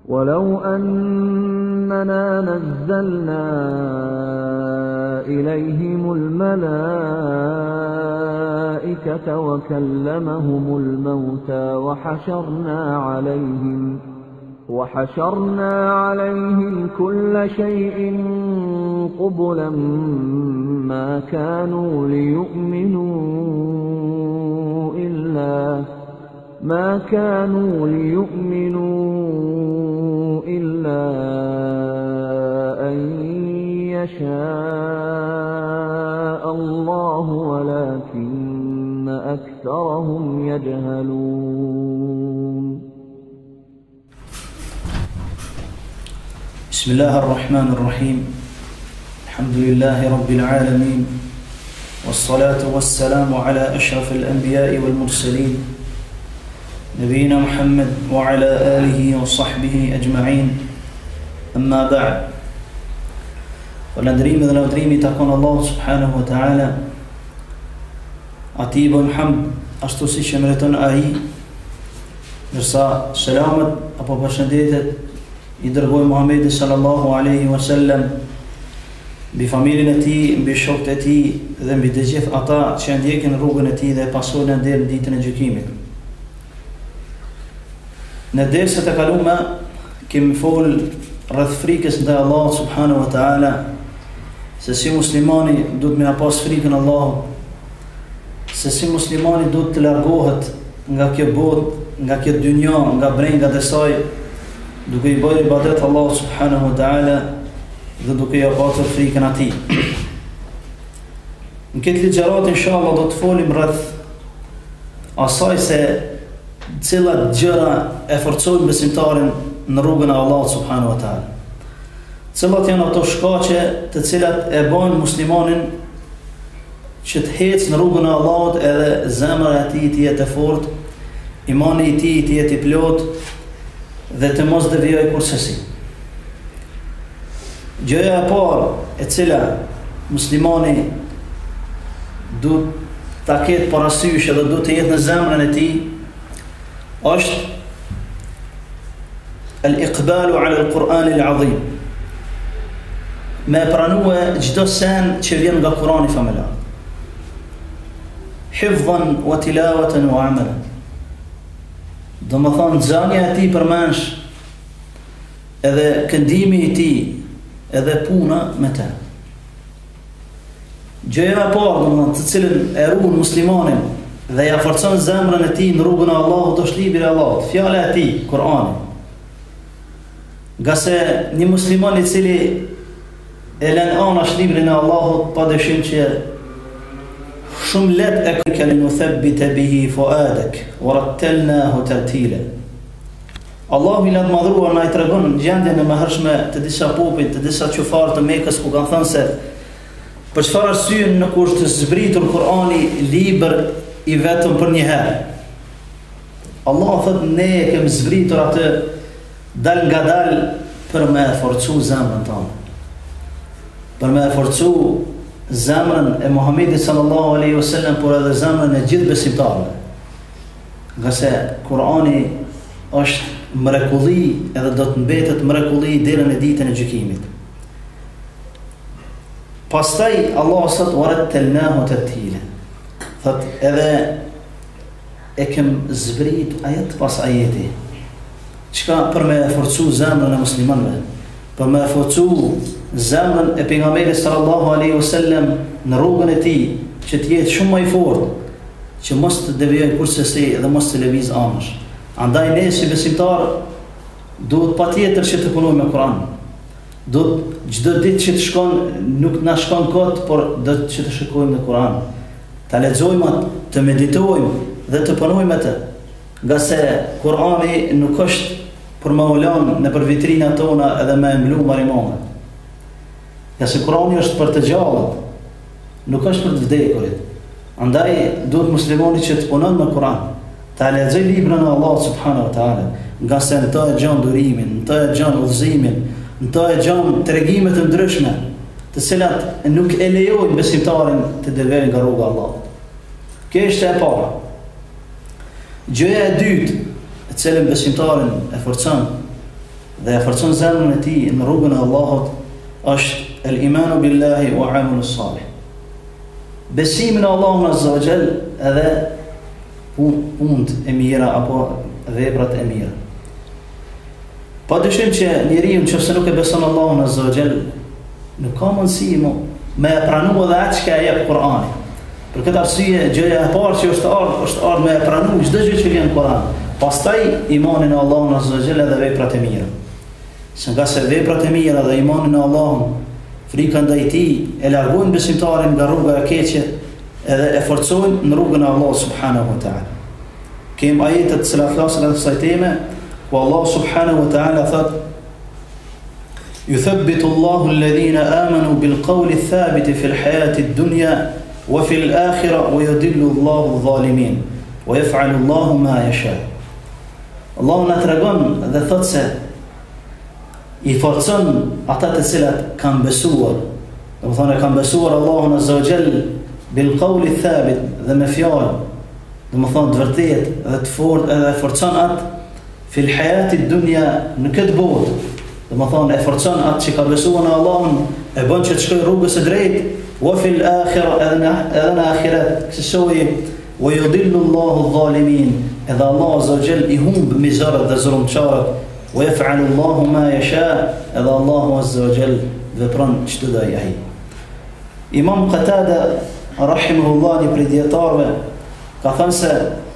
ولو أننا نزلنا إليهم الملائكة وكلمهم الموتى وحشرنا عليهم كل شيء قبلا ما كانوا ليؤمنوا إلا أن يشاء الله ولكن أكثرهم يجهلون. بسم الله الرحمن الرحيم. الحمد لله رب العالمين، والصلاة والسلام على أشرف الأنبياء والمرسلين نبينا محمد وعلى آله وصحبه أجمعين. أما بعد، فالندريم dhe lavdrimi takon Allah subhanahu wa ta'ala. Ati bojmë hamd ashtu si që meriton ai, ndërsa selamet apo përshëndetet i dërgoi Muhamedi sallallahu alaihi wasallam mbi familjen e tij, mbi shokët e tij dhe mbi të gjithë ata që ndjekin rrugën e tij dhe pasojnë deri në ditën e gjykimit. Në derset e kaluara kemi fol rreth frikës ndaj Allahut subhanahu wa ta'ala, se si muslimani duhet me pas frikën Allahut, se si muslimani duhet të largohet nga kjo botë, nga kjo dynja, nga brengat e saj, duke i bërë ibadet Allahut subhanahu wa ta'ala dhe duke i patur frikën atij. Në këtë ligjërat inshallah do të folim rreth asaj se cilat gjëra e forcojnë besimtarin në rrugën e Allahut subhanahu wa ta'ala. Cilat janë ato shkaqe të cilat e bojnë muslimanin që të ecë në rrugën e Allahut edhe zemra e tij të jetë e fortë, imani i tij të jetë i plotë dhe të mos devijojë kurrësi. Gjëja e parë e cila muslimani duhet ta ketë parasysh edhe duhet të jetë në zemrën e tij është al-iqbalu ala al-Quran al-azim, me pranue çdo sen që vjen nga Kurani familjar, hifdhan wa tilawatan wa amalan. Do më thonë xhania e tij përmensh edhe këndimi i tij edhe puna me të. Gjëja e parë domethënë të cilën e ruan muslimanin dhe ja forcon zemrën e tij në rrugën e Allahut është libri i Allahut, fjala e tij, Kurani. Nga se një musliman i cili e lën anash librin e Allahut, padyshim që shumë let e kemi nuthabbita bihi fuadak wa rattalnahu tartila. Allahu i madhruar na i tregon gjendjen e mëhershme të disa popujt, të disa qufar të Mekës, ku kanë thënë se për çfarë arsye nuk është zbritur Kurani libër i vetëm për një herë. Allah thot ne e kemi zbritur atë dal nga dal për me forcu zemrën tonë, për me forcu zemrën e Muhamedit sallallahu alaihi wasallam, por edhe zemrën e gjithë besimtarëve. Nga se Kurani është mrekulli edhe do të mbetet mrekulli deri në ditën e gjykimit. Pastaj Allah thot warattalnahu tartila. Thot edhe e kem zbrit ajet pas ajeti. Çka për me forcu zemrën e muslimanëve, për me forcu zemrën e pejgamberit sallallahu alaihi wasallam në rrugën e tij, që të jetë shumë më i fortë, që mos të devijojë kurrësi dhe mos të lëviz anash. Andaj ne si besimtar duhet patjetër që të punojmë me Kur'an. Duhet çdo ditë që të shkon, nuk na shkon kot, por do që të shikojmë në Kur'an, ta lexojmë, të meditojmë dhe të punojmë atë. Nga se Kur'ani nuk është për me ulan në për vitrinat tona edhe me mlu marimone. Nga se Kur'ani është për të gjallët, nuk është për të vdekurit. Andaj duhet muslimani që të punon me Kur'an, ta lexoj librin e Allahut subhanahu wa ta'ala, nga se në të e gjan durimin, në të e gjan udhëzimin, në të e gjan tregimet të ndryshme, të cilat nuk e lejojnë besimtarin të devijojë nga rruga e Allahut. Kjo është e para. Gjëja e dytë, e cilën besimtarin e forcon dhe e forcon zemrën e tij në rrugën e Allahut është el-imanu billahi wa amalu salih. Besimi në Allahun azza wa jall edhe punët e mira apo veprat e mira. Pa dyshim që njeriu nëse nuk e beson Allahun azza wa jall, nuk ka mundësi me e pranu edhe atë që e jep Kur'ani. Për këtë arsye, gjëja e parë që është ardhur me e pranu çdo gjë që vjen në Kur'an. Pastaj imani në Allahun azza wa jall dhe veprat e mira. Se nga se veprat e mira dhe imani në Allahun, frika ndaj tij e largojnë besimtarin nga rruga e keqe edhe e forcojnë në rrugën e Allahut subhanahu wa ta'ala. Kem ajetet që flasin rreth kësaj teme, ku Allah subhanahu wa ta'ala thot: يثبت الله الذين آمنوا بالقول الثابت في الحياة الدنيا وفي الآخرة ويضل الله الظالمين ويفعل الله ما يشاء. Allah na tregon dhe thot se i forcon ata të cilat kanë besuar. Do të thonë kanë besuar Allahun azza wa jall bil qawli thabit dhe me fjalë. Do të thonë të vërtetë dhe të fortë edhe forcon atë fil hayati dunya në këtë botë. Do të thonë e forcon atë që ka besuar në Allahun, e bën që të shkojë rrugës së drejtë, wa fil akhirah edhe në akhirat, kësaj wa yudillu Allahu adh-dhalimin, edhe Allah azza wa jall i humb mizarët dhe zullumçarët, wa yaf'alu Allahu ma yasha, edhe Allahu azza wa jall vepron çdo do ai. Imam Qatada rahimahullah i predietarëve ka thënë se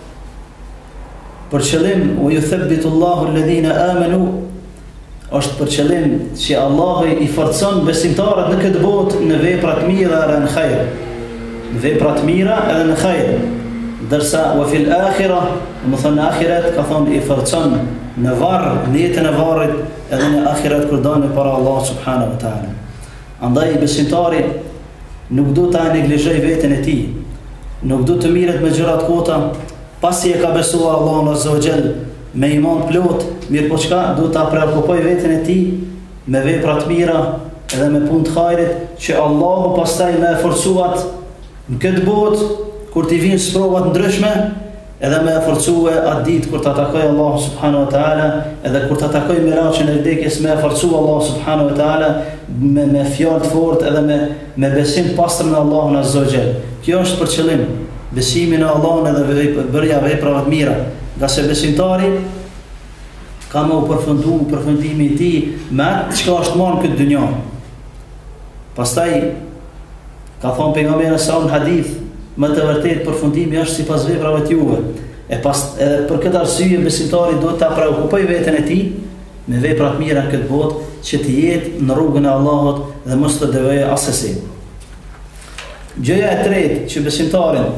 për qëllim u yuthabbitu Allahu alladhina amanu, është për qëllim që Allah i forcon besimtarët në këtë botë në veprat mira edhe në hajër. Në veprat mira edhe në hajër. Ndërsa wa fil akhirah, do të thonë në ahiret ka thonë i forcon në varr, në jetën e varrit edhe në ahiret kur dalë para Allah subhanahu wa taala. Andaj besimtari nuk do ta neglizhoj veten e tij. Nuk do të mirret me gjëra të kota pasi e ka besuar Allahun azza wa jall me iman plot, mirë po çka do ta preokupoj veten e tij me vepra të mira edhe me punë të hajrit që Allahu pastaj më forcuat në këtë botë kur t'i vinë sprovat ndryshme edhe më forcue atë ditë kur ta takoj Allahu subhanahu wa taala edhe kur ta takoj miraqen e vdekjes më forcue Allahu subhanahu wa taala me fjalë të fortë edhe me besim pastër në Allahun azza wa jall. Kjo është për qëllim besimi në Allahun edhe bërja veprave të mira. Nga se besimtari ka më përfundimi i tij me atë çka është marrë në këtë dynjë. Pastaj ka thonë pejgamberi sa në hadith, më të vërtetë përfundimi është sipas veprave të juve. Edhe për këtë arsye besimtari duhet ta preokupoj veten e tij me vepra të mira në këtë botë që të jetë në rrugën e Allahut dhe mos të devojë asesi. Gjëja e tretë që besimtarin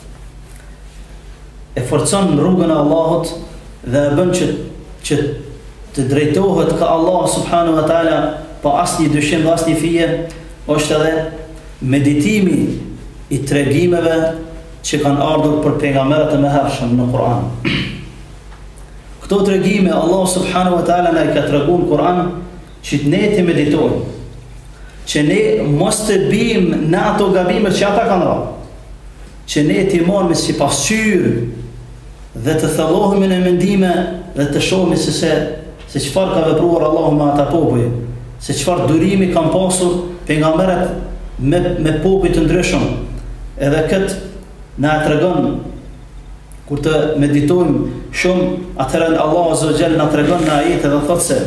e forcon në rrugën e Allahut dhe e bën që të drejtohet ka Allah subhanahu wa taala pa asnjë dyshim dhe asnjë fije, është edhe meditimi i tregimeve që kanë ardhur për pejgamberët e mëhershëm në Kur'an. Këto tregime Allah subhanahu wa taala na i ka treguar në Kur'an që ne të meditojmë, që ne mos të bijmë në ato gabime që ata kanë rënë, që ne të marrim si pasqyrë dhe të thellohemi në mendime dhe të shohim se çfarë ka vepruar Allahu me ata popull, se çfarë durimi kanë pasur pejgamberët me popull të ndryshëm. Edhe këtë na tregon kur të meditojmë shumë, atëherë Allahu azza wa jalla na tregon në ajete dhe thotë se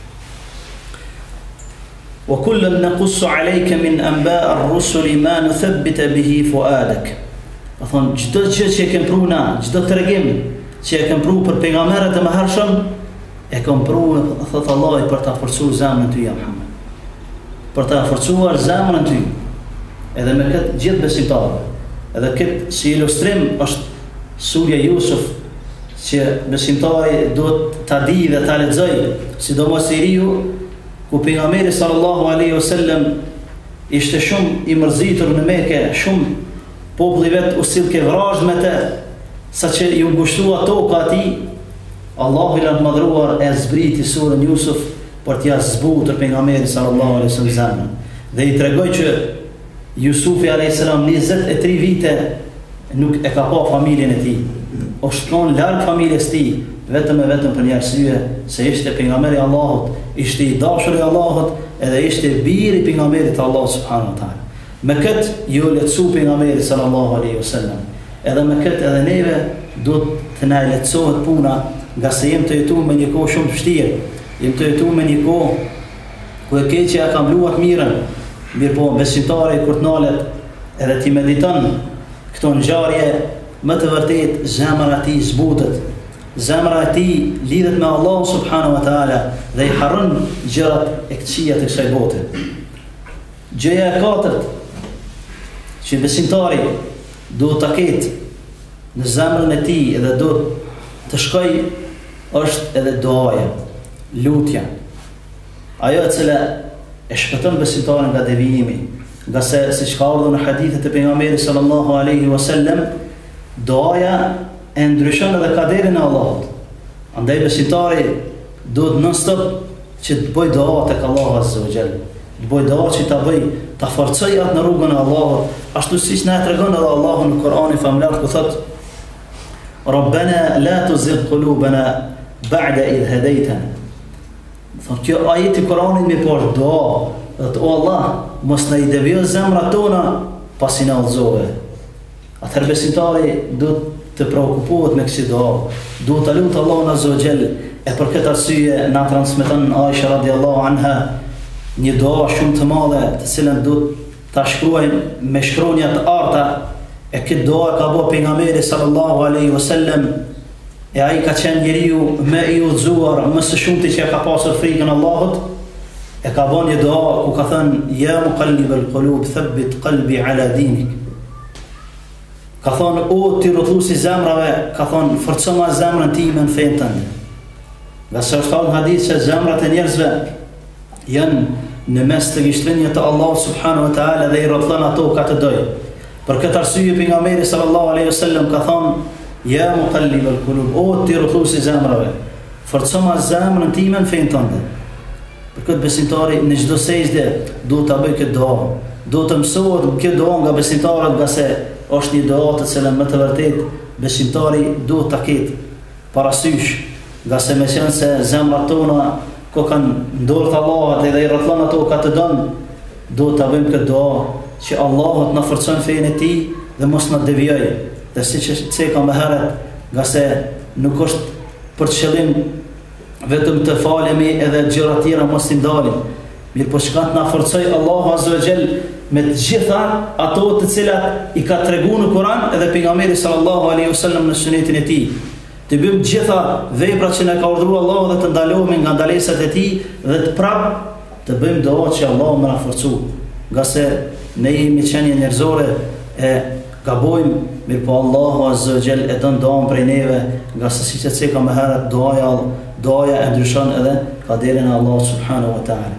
wa kullan naqussu alayka min anba'i ar-rusuli ma nuthabbita bihi fuadak. Do thonë çdo gjë që e kem pru na, çdo tregim që e kem pru për pejgamberët e mëhershëm, e kem pru, thot Allahu, për ta forcuar zemrën ty, Muhammed. Për ta forcuar zemrën ty. Edhe me këtë gjithë besimtarë. Edhe këtë si ilustrim është surja Yusuf, që besimtari duhet ta di dhe ta lexojë, sidomos i riu, ku pejgamberi sallallahu alaihi wasallam ishte shumë i mërzitur në Mekë, shumë populli vet u sill ke vrazh me të, saqë i ngushtua toka atij, Allahu i lartëmadhëruar e zbriti surën Yusuf për t'ia zbutur pejgamberit sallallahu alaihi wasallam. Dhe i tregoi që Yusufi alayhis salam 23 vite nuk e ka pa familjen e tij. O shkon larg familjes tij, vetëm e vetëm për një arsye se ishte pejgamberi i Allahut, ishte i dashur i Allahut, edhe ishte biri i pejgamberit të Allahut subhanahu wa taala. Me këtë ju lehtësu pejgamberi sallallahu alaihi wasallam. Edhe me këtë edhe neve duhet të na lehtësohet puna, nga se jem të jetuar me një kohë shumë të vështirë. Jem të jetuar me një kohë ku e keqja ka mbluar mirën. Mirpo besimtari kur të nalet edhe ti mediton këto ngjarje, më të vërtet zemra e tij zbutet. Zemra e tij lidhet me Allah subhanahu wa taala dhe i harron gjërat e këqija të kësaj bote. Gjëja e katërt që besimtari duhet ta ketë në zemrën e tij edhe duhet të shkoj është edhe duaja, lutja. Ajo e cila e shpëton besimtarin nga devijimi, nga se siç ka ardhur në hadithet e pejgamberit sallallahu alaihi wasallam, duaja e ndryshon edhe kaderin e Allahut. Andaj besimtari duhet non-stop që të bëj dua tek Allahu azza wa jall. Të bëj dua që ta bëj, ta forcoj atë në rrugën e Allahut, ashtu siç na tregon edhe Allahu në Kur'anin famlar ku thot: Rabbana la tuzigh qulubana ba'da idh hadaytana. Thot kjo ajeti i Kur'anit më poshtë dua, thot o Allah, mos na i devijoj zemrat tona pasi na udhëzove. Atëherë besimtari duhet të preokupohet me kësi dua, duhet të lutë Allahun azza wa jall. E për këtë arsye na transmeton Aisha radhiyallahu anha një dua shumë të madhe, të cilën duhet ta shkruajmë me shkronja të arta. E këtë dua ka bërë pejgamberi sallallahu alaihi wasallam, e ai ka qenë njeriu më i udhëzuar, më së shumti që ka pasur frikën Allahut. E ka bërë një dua ku ka thënë: Ya muqallibal qulub thabbit qalbi ala dinik. Ka thonë, o ti rrothuesi zemrave, ka thonë, forcoma zemrën time në fenë tënde. Nga se është në hadith se zemrat e njerëzve janë në mes të gishtrinjë të Allah subhanahu wa ta'ala dhe i rrothlon ato ka të dojë. Për këtë arsye pejgamberi sallallahu alaihi wasallam ka thonë: Ya muqallibal qulub, o ti rrothuesi zemrave, forcoma zemrën time në fenë tënde. Për këtë besimtari në çdo sejdë duhet ta bëjë këtë dua. Duhet të mësohet këtë dua nga besimtarët, nga se është një dua të cilën më të vërtet besimtari duhet ta ketë parasysh, nga se me qenë se zemrat tona ko kanë ndorë të Allahut edhe i rrothlon ato ka të dënë, duhet ta bëjmë këtë dua që Allahut na forcon fenë e tij dhe mos na devijoj. Dhe siç e kam herët, nga se nuk është për qëllim vetëm të falemi edhe gjëra tjera mos i ndalim. Mirë po shkat na forcoj Allahu azza wa jall me të gjitha ato të cilat i ka treguar në Kur'an edhe pejgamberi sallallahu alaihi wasallam në sunetin e tij. Të bëjmë të gjitha veprat që na ka urdhëruar Allahu dhe të ndalohemi nga ndalesat e tij dhe të prap të bëjmë dua që Allahu më na forcoj. Nga se ne jemi qenie njerëzore e gabojmë, mirë po Allahu azza wa jall e don duan prej neve, nga se siç e thekam më herët, duaja e ndryshon edhe kaderin e Allahut subhanahu wa taala.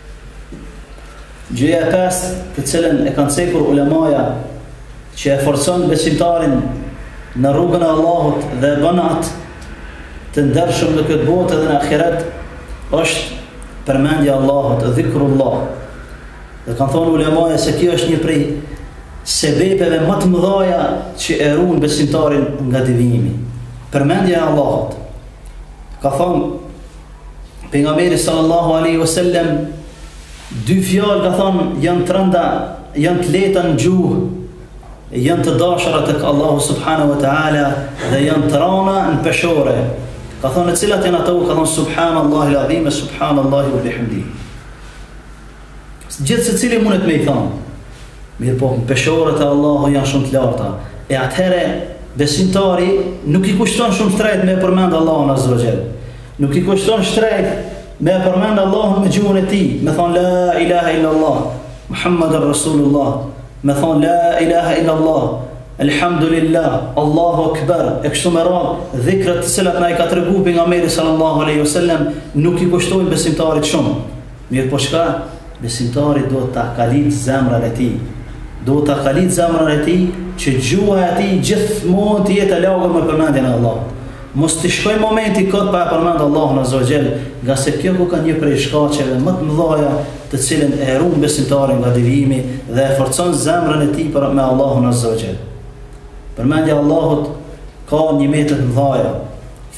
Gjëja e pestë të cilën e kanë cekur ulemaja që e forcon besimtarin në rrugën e Allahut dhe bën atë të ndershëm në këtë botë dhe në ahiret është përmendja e Allahut, dhikrullah. Dhe kanë thonë ulemaja se kjo është një prej sebepeve më të mëdha që e ruajnë besimtarin nga devijimi. Përmendja e Allahut. Ka thonë pejgamberi sallallahu alaihi wasallam, dy fjalë ka thonë janë të rënda, janë të lehta në gjuhë, janë të dashura tek Allahu subhanahu wa taala dhe janë të rëna në peshore. Ka thonë cilat janë ato? Ka thonë subhanallahi al-azim, subhanallahi wa bihamdihi. Gjithë secili mundet me i thonë. Mirë po, peshoret e Allahu janë shumë të larta. E atëhere besimtari nuk i kushton shumë shtrejt me përmend Allahun azza wa jall. Nuk i kushton shtrejt me përmend Allahun me gjuhën e tij, me thonë la ilaha illallah, Muhammadur Rasulullah, me thonë la ilaha illallah, alhamdulillah, Allahu akbar, e kështu me radhë, dhikrat të cilat na i ka treguar pejgamberi sallallahu alaihi wasallam nuk i kushtojnë besimtarit shumë. Mirë po çka? Besimtari duhet ta kalit zemrën e tij. Duhet ta kalit zemrën e tij që gjuha e tij gjithmonë të jetë e lagër me përmendjen e Allahut. Mos të shkoj momenti kot pa përmend Allahun azza wa jall, nga se kjo ka një prej shkaqeve më të mëdha të cilën e ruan besimtarin nga devijimi dhe e forcon zemrën e tij për me Allahun azza wa jall. Përmendja e Allahut ka një metër të mëdha.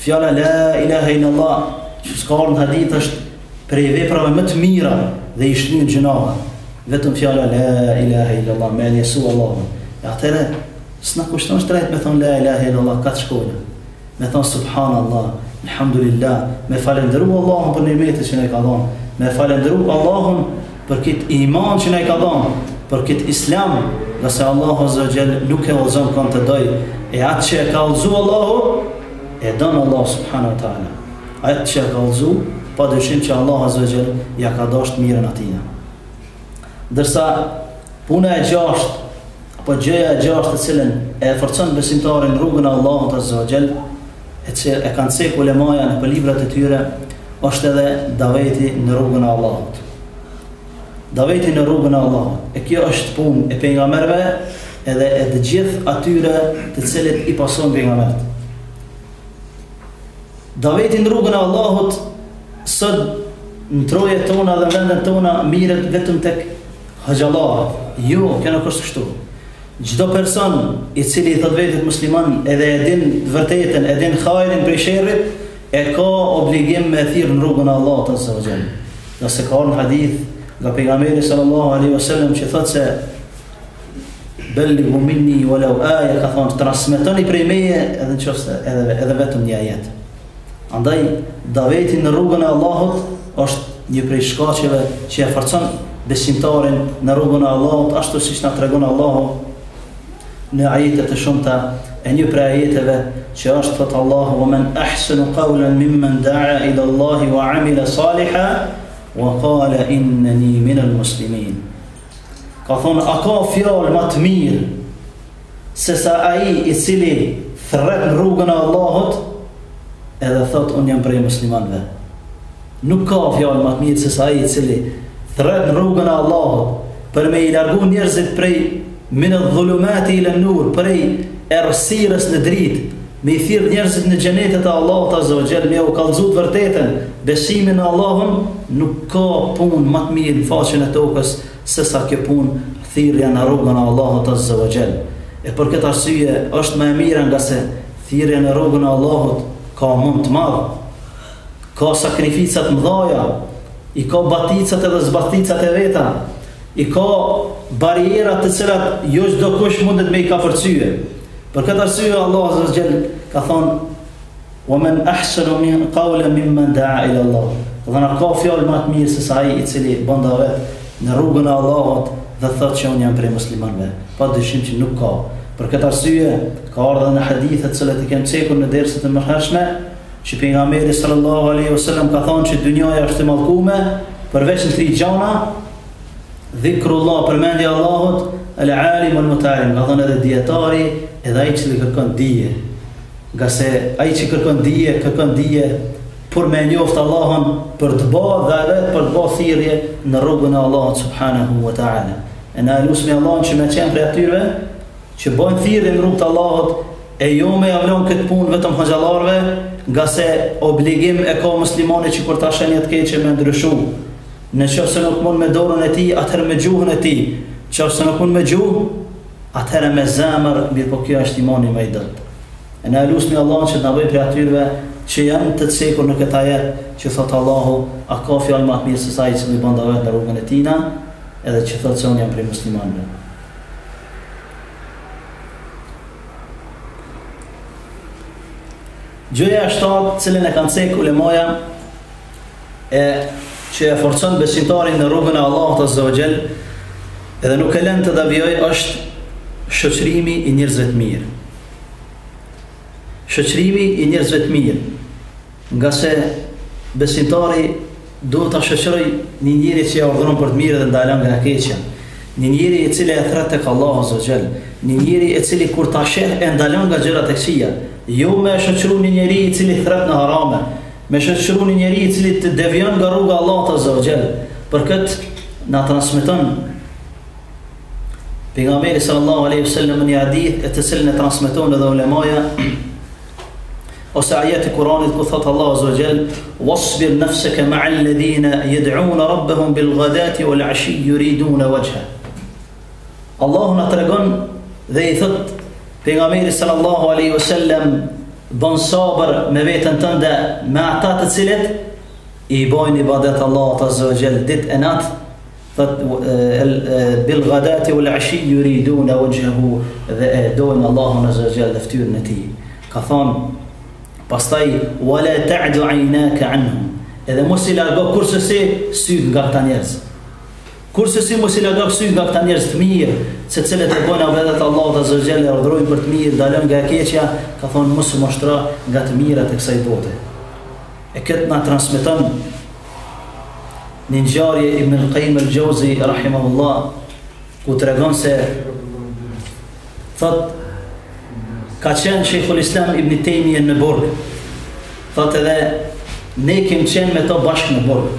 fjala la ilaha illallah, që s'ka ardhur në hadith, është prej veprave më të mira dhe i shlyen gjunave. Vetëm fjala la ilaha illallah, me Jesu Allahun. E atëherë s'na kushton shtrejt me thonë la ilaha illallah katër shkolla. Me thonë subhanallah, alhamdulillah, me falendëru Allahun për nimetet që na ka dhënë, me falendëru Allahun për këtë iman që na ka dhënë, për këtë islam, nga se Allahu azza wa jall nuk e udhëzon kon të doj, e atë që e ka udhëzu Allahu, e don Allah subhanahu wa taala. Atë që e ka udhëzu, pa dyshim që Allahu azza wa jall ja ka dashur mirën atina. Ndërsa puna e gjashtë apo gjëja e gjashtë e cilën e forcon besimtarin rrugën e Allahut azza wa jall, e kanë cek ulemaja në librat e tyre, është edhe daveti në rrugën e Allahut. Daveti në rrugën e Allahut. E kjo është punë e pejgamberëve edhe e të gjithë atyre të cilët i pason pejgamberët. Daveti në rrugën e Allahut sot në trojet tona dhe vendet tona miret vetëm tek haxhallarët. Jo, kjo nuk është kështu. Çdo person i cili i thot vetit musliman edhe e din vërtetën, e din hajrin prej sherrit, e ka obligim me thirr në rrugën e Allahut azza wa jall. Nëse ka një hadith nga pejgamberi sallallahu alaihi wasallam që thot se bellighu minni walau aya, ka thonë transmetoni prej meje edhe nëse edhe vetëm një ajet. Andaj daveti në rrugën e Allahut është një prej shkaqeve që e forcon besimtarin në rrugën e Allahut, ashtu siç na tregon Allahu në ajete të shumta. E një prej ajeteve që është thot Allahu: "Wa man ahsanu qawlan mimman da'a ila Allahi wa 'amila salihan wa qala innani minal muslimin." Ka thonë, a ka fjalë më të mirë se sa ai i cili thret në rrugën e Allahut edhe thot unë jam prej muslimanëve. Nuk ka fjalë më të mirë se sa ai i cili thret në rrugën e Allahut për me i largu njerëzit prej min adh-dhulumati ila an-nur, prej errësirës në dritë, me i thirr njerëzit në xhenetet e Allahut azza wa jall, me u kallëzu të vërtetën, besimin në Allahun. Nuk ka punë më të mirë në faqen e tokës se sa kjo punë, thirrja në rrugën e Allahut azza wa jall. E për këtë arsye është më e mira, nga se thirrja në rrugën e Allahut ka mund të madh, ka sakrificat mëdhaja, i ka baticat edhe zbaticat e veta, i ka barierat të cilat jo çdo kush mundet me i kapërcye. Për këtë arsye Allah azza wa jall ka thonë: "Wa man ahsanu min qawlan mimman da'a ila Allah." Dhe na ka fjalë më të mirë se sa ai i cili bën davet në rrugën e Allahut dhe thotë që unë jam prej muslimanëve. Pa dyshim që nuk ka. Për këtë arsye ka ardhur në hadithe të cilat i kemi cekur në derset e mëhershme, që pejgamberi sallallahu alaihi wasallam ka thonë që dynjaja është e mallkuar përveç në 3 gjana: dhikrullah, përmendja e Allahut, al-alim wal-muta'allim, ka thonë edhe dietari edhe ai që kërkon dije. Nga se ai që kërkon dije për me njoftë Allahun, për të bërë dhe edhe për të bërë thirrje në rrugën e Allahut subhanahu wa ta'ala. E na lusmi Allahun që me qenë prej atyre që bojnë thirrje në rrugën e Allahut, e jo me avlon këtë punë vetëm haxhallarëve, nga se obligim e ka muslimani që kur ta shenjë të keqe me ndryshu. Në qoftë se nuk mund me dorën e tij, atëherë me gjuhën e tij. Qoftë se nuk mund me gjuhë, atëherë me zemër, mirë po kjo është imani më i dobët. E na lusmi Allahun që të na bëjë prej atyre që janë të cekur në këtë ajet që thot Allahu: "A ka fjalë më të mirë se sa ai që i bën davet në rrugën e tina", edhe që thot se unë jam prej muslimanëve. Gjëja e shtatë, cilën e kanë cek ulemaja, që e forcon besimtarin në rrugën e Allahut azza wa jall, edhe nuk e lën të devijojë, është shoqërimi i njerëzve të mirë. Shoqërimi i njerëzve të mirë, nga se besimtari duhet ta shoqërojë një njeri që ja urdhëron për të mirë dhe ndalon nga e keqja, një njeri i cili e thret tek Allahu azza wa jall, një njeri i cili kur ta sheh e ndalon nga gjërat e këqija. Jo me shoqëru një njeri i cili thret në harame, me shoqëru një njeri i cili të devion nga rruga e Allahut azza wa jall. Për këtë na transmeton pejgamberi sallallahu alaihi wasallam në një hadith, e të cilën e transmeton edhe ulemaja, ose ajeti Kuranit ku thot Allahu azza wa jall: "Wasbir nafsaka ma'a alladhina yad'una rabbahum bil ghadati wal 'ashi yuriduna wajha." Allahu na tregon dhe i thot pejgamberi sallallahu alaihi wasallam: bën sabër me veten tënde me ata të cilët I bojnë ibadet Allahut azza wa jall ditë e natë, thot bil ghadati wal ashi yuriduna wajhahu, dhe e dojnë Allahun azza wa jall dhe fytyrën e tij. Ka thonë pastaj wala ta'du aynaka anhum, edhe mos I largo kurse si syt nga këta njerëz. Kurse si mos I largo syt nga këta njerëz të mirë, se cilët e bojnë ibadet Allahut azza wa jall, urdhërojnë për të mirë, dalën nga e keqja, ka thonë mos u mashtro nga të mirat e kësaj bote. E këtë na transmeton një ngjarje Ibn al-Qayyim al-Jawzi rahimahullah, ku tregon se thot ka qenë Sheikhul Islam Ibn Taymiyyah në burg, thot edhe ne kemi qenë me to bashkë në burg,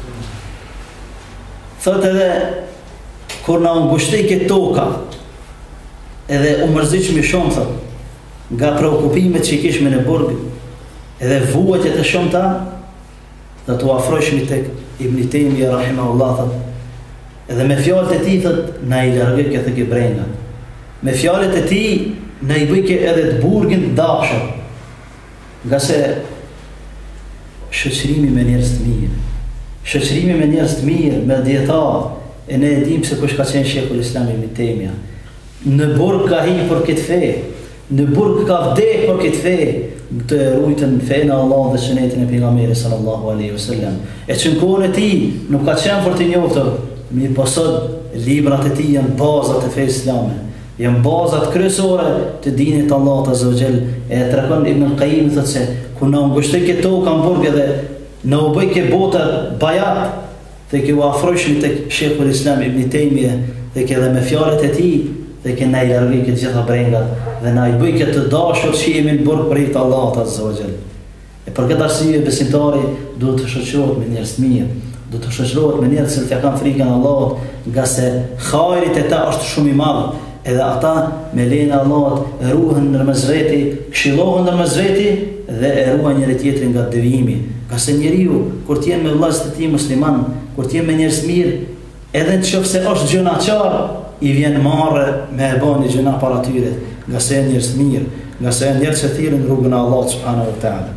thot edhe kur na ngushtoi këtë toka edhe u mërzitshmi shumë, thot nga preokupimet që I kishme në burg edhe vuajtjet e shumta, dhe të afroheshmi tek Ibn Taymiyyah rahimahullah, thot edhe me fjalët e tij thot na I largoi këtë ke brenga, me fjalët e tij na I bëjke edhe të burgin të dashur, nga se shoqërimi me njerëz të mirë, shoqërimi me njerëz të mirë, me dietar, e ne e dim se kush ka qenë Sheikhul Islam Ibn Taymiyyah. Në burg ka hi për këtë fe, në burg ka vdek për këtë fe, të rujtën fejnë Allah dhe sunetin e pejgamberit sallallahu alaihi wasallam. E që në kohën e tij nuk ka qenë për të njohur, mirë po sot librat e tij janë bazat e fesë islame, janë bazat kryesore të dinit Allahut azza wa jall. E tregon Ibn al-Qayyim thotë se kur na ngushtoi këto kamburg edhe na u bë ke bota bajat, dhe që u afroheshmi tek Sheikhul Islam Ibn Taymiyyah, dhe që edhe me fjalët e tij dhe që na I largoi këtë gjitha brengat dhe na I bëj këtë dashur që jemi në burg për hir të Allahut azza wa jall. E për këtë arsye besimtari duhet të shoqërohet me njerëz të mirë, duhet të shoqërohet me njerëz që kanë frikën e Allahut, nga se hajri te ta është shumë I madh, edhe ata me lejen e Allahut ruhen ndërmjet veti, këshillohen ndërmjet veti dhe e ruajnë njëri tjetrin nga devijimi. Ka se njeriu kur të jenë me vëllezërit e tij musliman, kur të jenë me njerëz të mirë, edhe nëse është gjunaçar, I vjen marrë me e bën një gjuna para tyre, nga se janë njerëz të mirë, nga se janë njerëz që thirrën rrugën e Allahut subhanahu wa taala.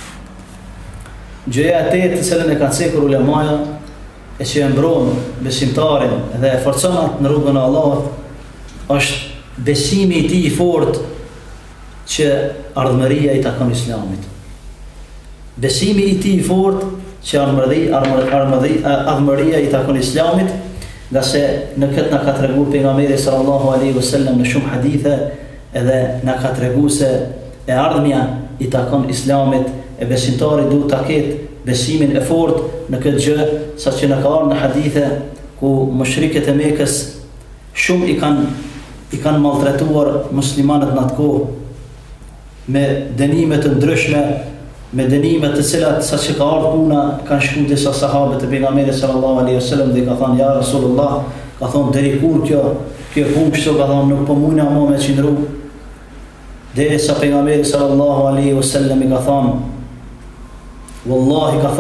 Gjëja e tetë të cilën e ka cekur ulemaja, e që e mbron besimtarin dhe e forcon atë në rrugën e Allahut, është besimi I tij I fortë që ardhmëria I takon Islamit. Besimi I tij I fortë që ardhmëria I takon Islamit, nga se në këtë na ka treguar pejgamberi sallallahu alaihi wasallam në shumë hadithe, edhe na ka treguar se e ardhmja I takon Islamit, e besimtari duhet ta ketë besimin e fortë në këtë gjë, saqë na ka ardhur në hadithe ku mushrikët e Mekës shumë I kanë maltretuar muslimanët në atë kohë me dënime të ndryshme, me dënime të cilat saqë ka ardhur puna, kanë shkuar disa sahabë të pejgamberit sallallahu alaihi wasallam dhe ka thënë ja Rasulullah, ka thonë deri kur kjo punë kështu, ka thonë nuk po mundna më me qindru. Derisa pejgamberi sallallahu alaihi wasallam I ka thonë wallahi, ka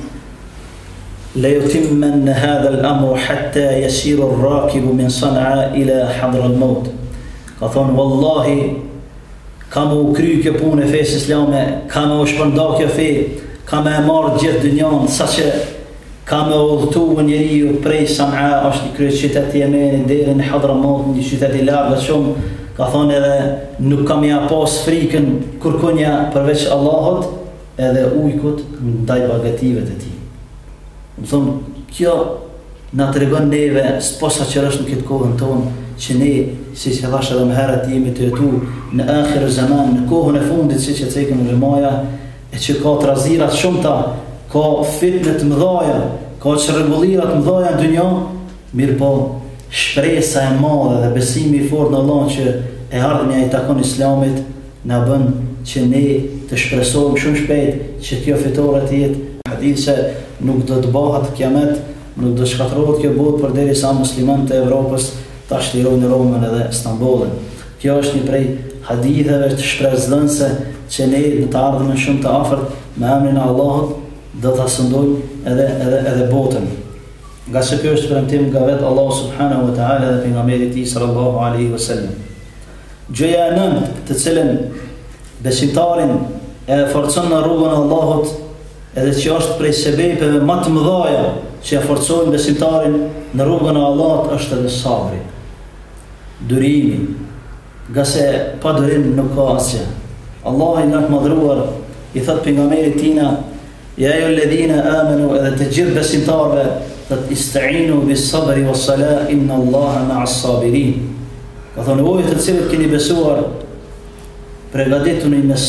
thonë la yutimman hadha al-amru hatta yasiru ar-rakibu min Sana'a ila hadra al-maut. Ka thonë wallahi, ka më u kry kjo punë e fesë islame, ka më u shpërnda kjo fe, ka më e marrë gjithë dynjan, saqë ka më udhëtu njeriu prej Sana'a, është I krye qyteti Yemenit deri në Hadramaut, një qytet I largët shumë. Ka thonë edhe nuk kam ja pas frikën kërkonja përveç Allahut edhe ujkut ndaj bagativet e tij. Më thonë, kjo na tregon neve s'posa qërësh në këtë kohën tonë, që ne, si që thash edhe më herët, jemi të jetu në akhir zaman, në kohën e fundit, si që cekën në rëmaja, e që ka trazirat shumëta, ka fitnet mëdhaja, ka çrregullirat mëdhaja në dynja, mirë po shpresa e madhe dhe besimi I fortë në Allah që e ardhmja I takon Islamit na bën që ne të shpresojmë shumë shpejt që kjo fitore të jetë. Hadith se nuk do të bëhet kiamet, nuk do të shkatërrohet kjo botë përderisa muslimanët e Evropës ta shtirojnë Romën edhe Stambollin. Kjo është një prej haditheve të shpresdhënëse që ne në të ardhmen shumë të afërt me emrin e Allahut do ta sëndojmë edhe botën. Nga se kjo është premtim nga vetë Allahu subhanahu wa taala dhe pejgamberi I tij sallallahu alaihi wasallam. Gjëja e nëntë të cilën besimtarin e forcon në rrugën e Allahut, edhe që është prej sebepeve më të mëdha që e forcojnë besimtarin në rrugën e Allahut është edhe sabri. Durimi, nga se pa durim nuk ka asgjë. Allah i lartë madhruar i thot pejgamberit tina, ja ayyuhal ladhina amanu, edhe të gjithë besimtarëve, thot ista'inu bis sabri was salah inna Allaha ma'as sabirin. Ka thonë o të cilët keni besuar, përgatituni me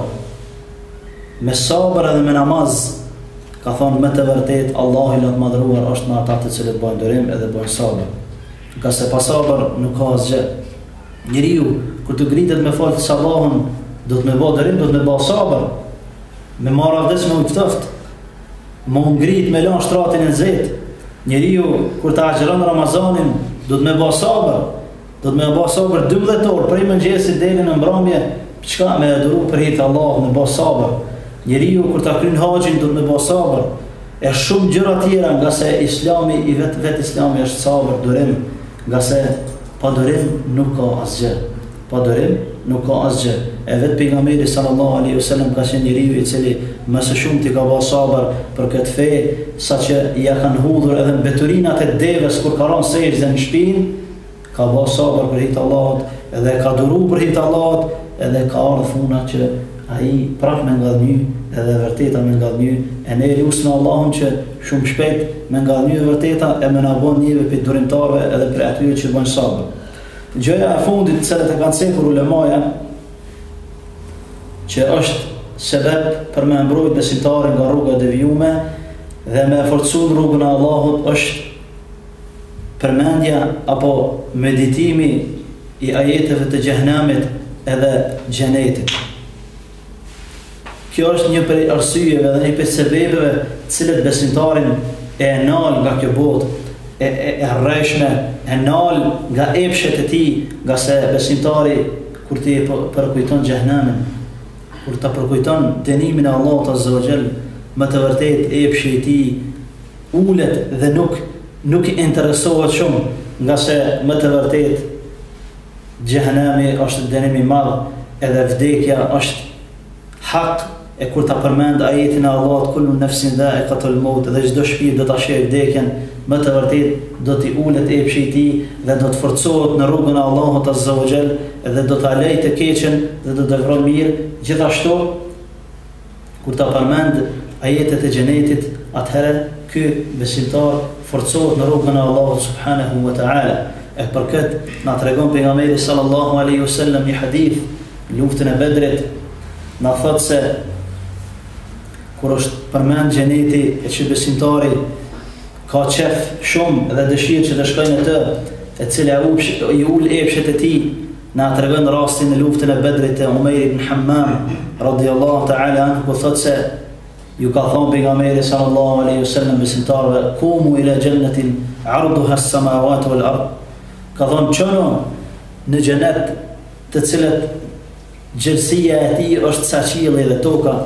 sabër edhe me namaz. Ka thonë me të vërtet Allah i lartë madhruar është me ata të cilët bojnë durim edhe bojnë sabër. Ka se pa sabër nuk ka asgjë. Njeriu kur të gritet me fal sabahun, do të me bë durim, do të me bë sabër. Me marrë avdes me ujtëft, me ngrit me lan shtratin e nxehtë. Njeriu kur të agjeron Ramazanin, do të me bë sabër. Do të me bë sabër 12 orë prej mëngjesit deri në mbrëmje, çka me adhuru për hir të Allahut, me bë sabër. Njeriu kur ta kryen haxhin, do të me bë sabër. E shumë gjëra tjera, nga se Islami i vetë Islami është sabër, durim, nga se pa durim nuk ka asgjë. Pa durim nuk ka asgjë. E vetë pejgamberi sallallahu alaihi wasallam ka qenë njeriu i cili më së shumti ka bërë sabër për këtë fe, saqë ja kanë hudhur edhe mbeturinat e devës kur ka rënë sejdë në shtëpinë, ka bërë sabër për hir të Allahut, edhe ka duru për hir të Allahut, edhe ka ardhur funa që ai prapë me ngadhnjy, edhe vërteta me ngadhnjy, e ne lutem Allahun që shumë shpejt me ngadhnjy e vërteta e më na bën njëve për durimtarëve edhe për atyre që bën sabër. Gjëja e fundit që e kanë cekur ulemaja, që është sebeb për me mbrojt besimtarin nga rruga e devijume dhe me forcu rrugën e Allahut, është përmendja apo meditimi i ajeteve të xhehenamit edhe xhenetit. Kjo është një prej arsyeve dhe një prej sebebeve cilët besimtarin e nal nga kjo botë, e rreshme, e nal nga epshet e tij, nga se besimtari kur ti përkujton xhehenamin, kur ta përkujton dënimin e Allahut azza wa jall, më të vërtet epshi i tij ulet dhe nuk i interesohet shumë, nga se më të vërtet xhehenami është dënim i madh edhe vdekja është hak. E kur ta përmend ajetin e Allahut kullu nafsin dha'iqatul maut, dhe çdo shpirt do ta sheh vdekjen, më të vërtet do t'i ulet epshi i tij dhe do të forcohet në rrugën e Allahut azza wa jall dhe do ta lejë të keqen dhe do të vron mirë. Gjithashtu kur ta përmend ajetet e xhenetit, atëherë ky besimtar forcohet në rrugën e Allahut subhanahu wa ta'ala. E për këtë na tregon pejgamberi sallallahu alaihi wasallam një hadith, luftën e Bedrit, na thot se kur është përmend xheneti e që besimtari ka qef shumë dhe dëshirë që të shkojnë atë, e cila i ul epshet e tij, na tregon rastin e luftën e Bedrit e Umayr ibn Hammam radhiyallahu ta'ala anhu, ku thot se ju ka thonë pejgamberi sallallahu alaihi wasallam besimtarëve, kumu ila jannatin 'arduha as-samawati wal ard. Ka thonë çono në xhenet të cilët gjelësia e tij është sa qielli dhe toka.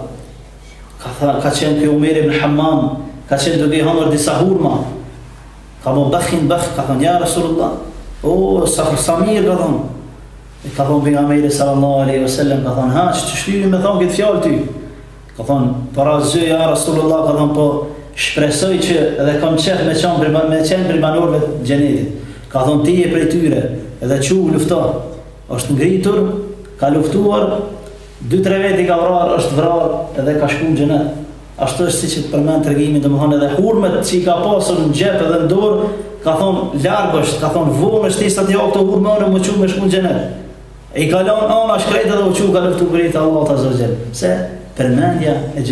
Ka qenë kjo Umayr ibn Hammam, ka qenë duke i hëngur disa hurma, ka më bëkhin bëkh, ka thonë ja Rasulullah, o sa mirë, ka thonë. Ka thonë pejgamberi sallallahu alaihi wasallam, ka thonë ha që shtyri me thonë këtë fjalë ty. Ka thonë para zë ja Rasulullah, ka thonë po shpresoj që edhe kam qef me qenë bribanorëve të xhenetit. Ka thonë ti e prej tyre, edhe çu lufto, është ngritur, ka luftuar, 2-3 veti ka vrarë, është vrarë edhe ka shku në xhenet. Ashtu është siç e përmend tregimin, domethënë edhe hurmet që i ka pasur në xhep edhe në dorë, ka thonë larg është, ka thonë vonë është sa ti ha këto hurmone më çu me shku në xhenet. E i ka lënë ana shkretë dhe u çu ka luftu për Allahut azza wa jall. Pse? Përmendja e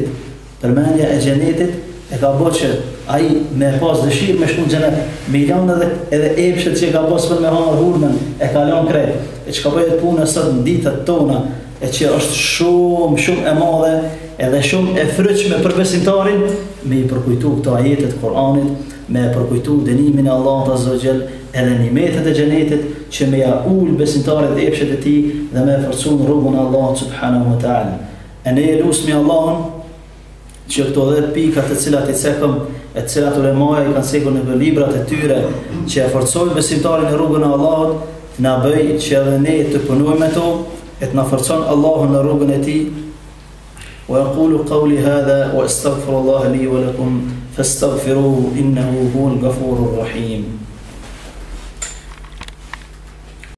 xhenetit e ka bërë që ai me pas dëshirë me shku në xhenet, me lënë edhe epshet që ka pasur për me hangër hurmen, e ka lënë krejt. E çka bëhet puna sot në ditët tona, e që është shumë e madhe edhe shumë e fryqme për besimtarin, me i përkujtu këto ajetet Kur'anit, me i përkujtu dënimin e Allahut azza wa jall, edhe nimetet e xhenetit që me ja ul besimtarit epshet e tij dhe me forcu në rrugën e Allahut subhanahu wa ta'ala. E ne lutem Allahun që këto 10 pika të cilat i cekëm, e të cilat ulemaja i kanë cekur në librat e tyre, që e forcojnë besimtarin në rrugën e Allahut, na bëj që edhe ne të punojmë me to, اتنفرتون الله نروغنتي ويقول قولي هذا وأستغفر الله لي ولكم فاستغفروه إنه هو الغفور الرحيم.